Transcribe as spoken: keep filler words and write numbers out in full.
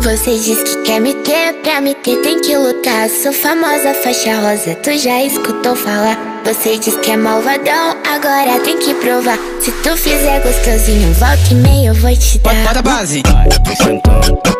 Você diz que quer me ter, pra me ter tem que lutar. Sou famosa faixa rosa, tu já escutou falar. Você diz que é malvadão, agora tem que provar. Se tu fizer gostosinho, volta e meia eu vou te dar. Bota a base.